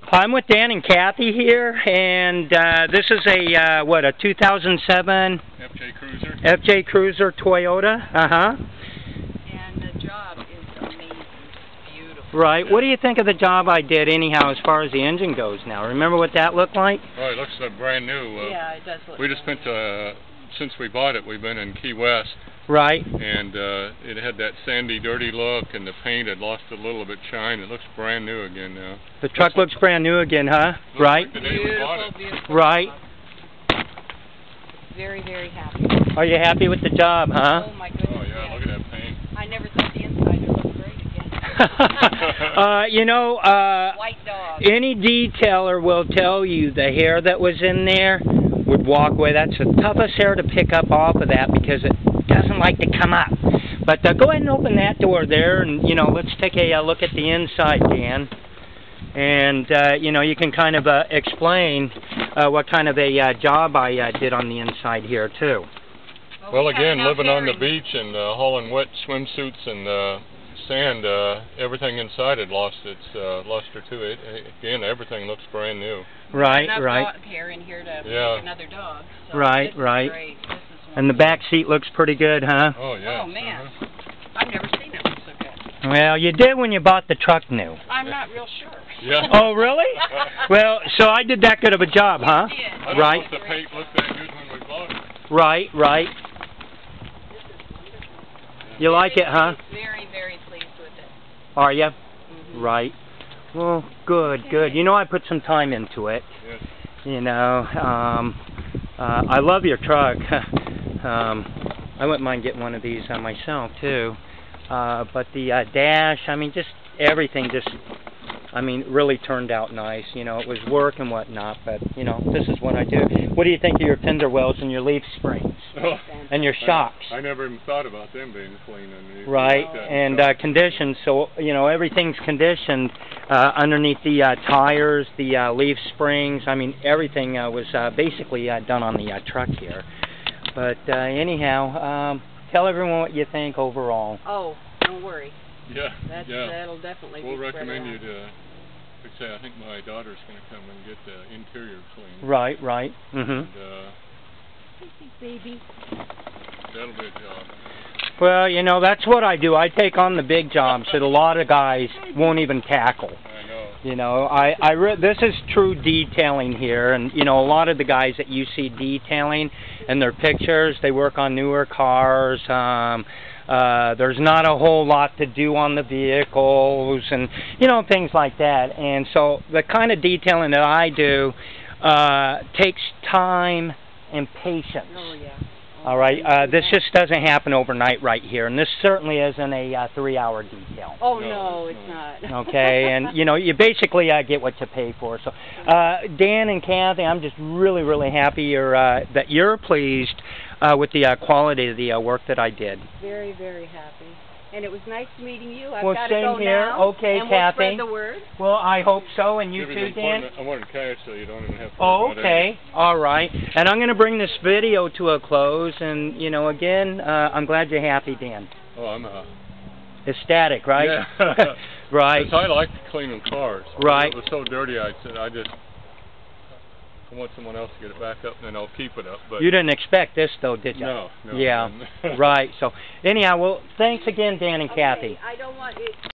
I'm with Dan and Kathy here, and this is a, what, a 2007 FJ Cruiser Toyota? And the job is amazing. It's beautiful. Right. What do you think of the job I did anyhow as far as the engine goes now? Remember what that looked like? Oh, it looks brand new. Yeah, it does look We just spent, since we bought it, we've been in Key West. Right. And it had that sandy, dirty look, and the paint had lost a little bit shine. It looks brand new again now. The truck looks brand new again, huh? Right. Like the day we bought it. Beautiful. Right. Very, very happy. Are you happy with the job, huh? Oh my goodness. Oh yeah, look at that paint. I never thought the inside would look great again. You know, White dog. any detailer will tell you the hair that was in there would walk away. That's the toughest hair to pick up off of that because it doesn't like to come up. But go ahead and open that door there, and, you know, let's take a look at the inside, Dan. And, you know, you can kind of explain what kind of a job I did on the inside here, too. Well, again, living on the beach and hauling wet swimsuits and sand, everything inside had lost its luster to it. Again, everything looks brand new. Right, enough right. Dog hair in here to make another dog. So Right, this right. Is great. This is And the back seat looks pretty good, huh? Oh, yeah. Oh, man. I've never seen it look so good. Well, you did when you bought the truck new. I'm not real sure. Yeah. Oh, really? Well, so I did that good of a job, huh? You did. I don't Right. know if the paint looked that good when we bought it. Right, right. You like it, huh? Very, very pleased with it. Are you? Mm-hmm. Right. Well, good, good. You know, I put some time into it. Yes. You know, I love your truck. I wouldn't mind getting one of these myself, too. But the dash, I mean, just everything just, I mean, really turned out nice. You know, it was work and whatnot, but, you know, this is what I do. What do you think of your fender wells and your leaf springs? Oh, and your shocks? I never even thought about them being clean. Right, and conditioned, so, you know, everything's conditioned underneath the tires, the leaf springs. I mean, everything was basically done on the truck here. But anyhow, tell everyone what you think overall. Oh, don't worry. Yeah, That'll definitely we'll be recommend you to, like I say, I think my daughter's going to come and get the interior clean. Right, right. And, baby. that'll be a job. Well, you know, that's what I do. I take on the big jobs that a lot of guys won't even tackle. I know. You know, this is true detailing here, and, you know, a lot of the guys that you see detailing in their pictures, they work on newer cars. There's not a whole lot to do on the vehicles and, you know, things like that. And so the kind of detailing that I do takes time and patience. Oh, yeah. All right, this just doesn't happen overnight right here, and this certainly isn't a 3-hour detail. Oh, no, it's not. Okay, and, you know, you basically get what you pay for. So, Dan and Kathy, I'm just really, really happy that you're pleased with the quality of the work that I did. Very, very happy. And it was nice meeting you. I've Well, got to same go here. now. Okay, and Kathy. we'll spread the word. Well, I hope so, and you too, Everything's Dan? I wanted cash so you don't even have to Oh, worry about okay. All right. And I'm going to bring this video to a close, and, you know, again, I'm glad you're happy, Dan. Oh, I'm Ecstatic, right? Yeah. Right. Because I like cleaning cars. Right. It was so dirty, I want someone else to get it back up, and then I'll keep it up. But You didn't expect this, though, did you? No. Yeah. Right. So, anyhow, well, thanks again, Dan and Kathy. I don't want it.